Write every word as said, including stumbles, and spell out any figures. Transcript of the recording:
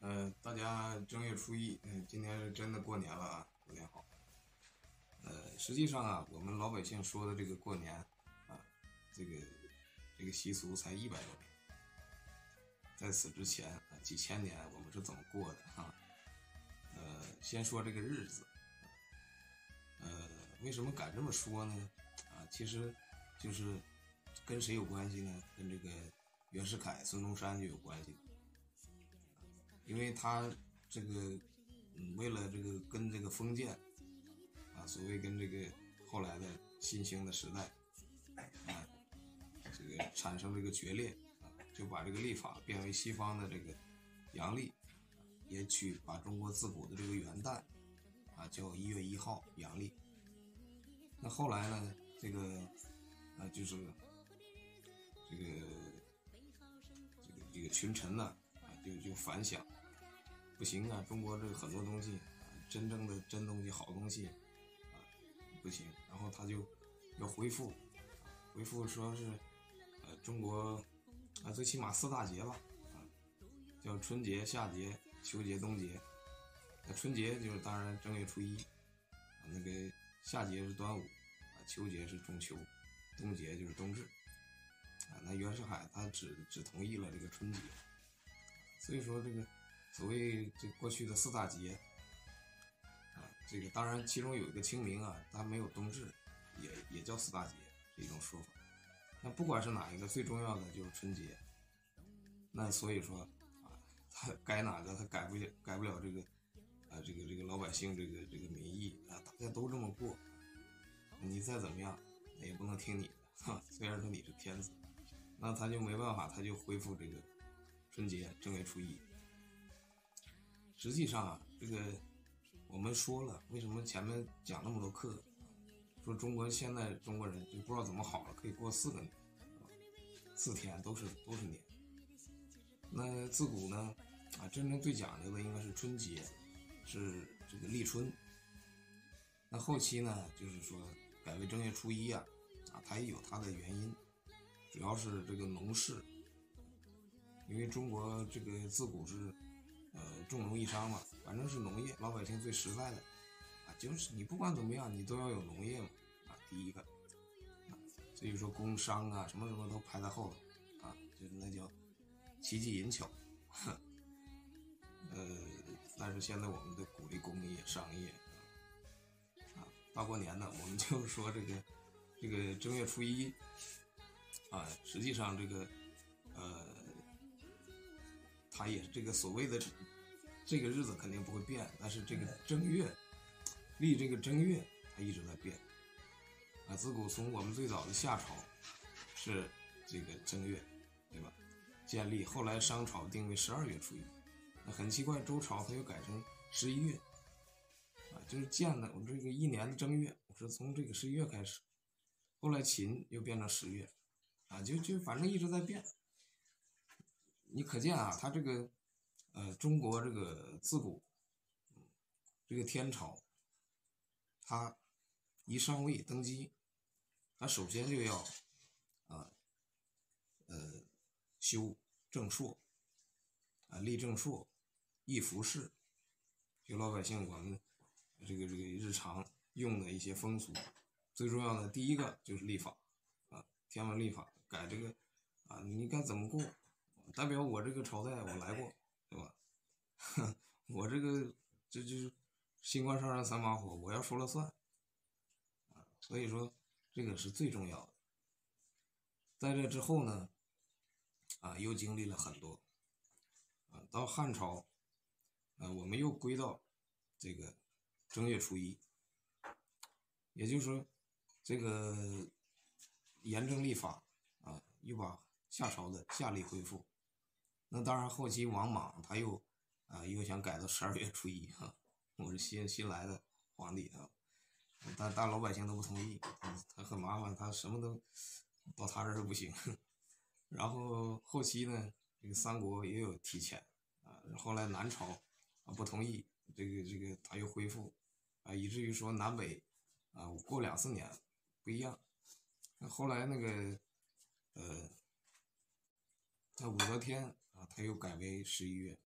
呃，大家正月初一，嗯、今天是真的过年了啊，过年好。呃，实际上啊，我们老百姓说的这个过年啊，这个这个习俗才一百多年，在此之前啊，几千年我们是怎么过的哈、啊？呃，先说这个日子，呃，为什么敢这么说呢？啊，其实就是跟谁有关系呢？跟这个袁世凯、孙中山就有关系。因为他这个，嗯，为了这个跟这个封建啊，所谓跟这个后来的新兴的时代啊，这个产生这个决裂啊，就把这个历法变为西方的这个阳历，也取把中国自古的这个元旦啊叫一月一号阳历。那后来呢，这个啊就是这个这个这个群臣呢啊就就反响。不行啊，中国这个很多东西，真正的真东西、好东西啊不行，然后他就要恢复，恢复说是呃中国啊最起码四大节吧，啊叫春节、夏节、秋节、冬节。那春节就是当然正月初一，啊那个夏节是端午，啊秋节是中秋，冬节就是冬至。啊那袁世凯他只只同意了这个春节，所以说这个。所谓这过去的四大节啊，这个当然其中有一个清明啊，它没有冬至，也也叫四大节是一种说法。那不管是哪一个，最重要的就是春节。那所以说啊，他改哪个他改不了，改不了这个啊，这个这个老百姓这个这个民意啊，大家都这么过，你再怎么样也不能听你的哈。虽然说你是天子，那他就没办法，他就恢复这个春节正月初一。实际上啊，这个我们说了，为什么前面讲那么多课，说中国现在中国人就不知道怎么好了，可以过四个年，四天都是都是年。那自古呢，啊，真正最讲究的应该是春节，是这个立春。那后期呢，就是说改为正月初一啊，啊，它也有它的原因，主要是这个农事，因为中国这个自古是。呃，重农抑商嘛，反正是农业，老百姓最实在的啊，就是你不管怎么样，你都要有农业嘛，啊，第一个，啊，所以说工商啊，什么什么都排在后头，啊，就是那叫奇技淫巧，呃，但是现在我们都鼓励工业、商业，啊，大过年的，我们就说这个这个正月初一，啊，实际上这个，呃。它也是这个所谓的这个日子肯定不会变，但是这个正月立这个正月它一直在变啊。自古从我们最早的夏朝是这个正月，对吧？建立，后来商朝定为十二月初一，那很奇怪，周朝它又改成十一月啊，就是建的我们这个一年的正月是从这个十一月开始，后来秦又变成十月啊，就就反正一直在变。你可见啊，他这个，呃，中国这个自古，嗯，这个天朝，他一上位登基，他首先就要，啊，呃，修正朔，啊，立正朔，议服饰，就老百姓我们这个这个日常用的一些风俗，最重要的第一个就是立法，啊，天文历法改这个，啊，你该怎么过？代表我这个朝代我来过，对吧？我这个这就是新官上任三把火，我要说了算啊。所以说这个是最重要的。在这之后呢，啊，又经历了很多啊，到汉朝，啊，我们又归到这个正月初一，也就是说，这个严正立法啊，又把夏朝的夏历恢复。那当然，后期王莽他又啊又想改到十二月初一哈，我是新新来的皇帝啊，但但老百姓都不同意，他很麻烦，他什么都到他这儿不行。然后后期呢，这个三国也有提前啊，后来南朝啊不同意，这个这个他又恢复啊，以至于说南北啊过两三年不一样。后来那个呃，那武则天啊，他又改为十一月，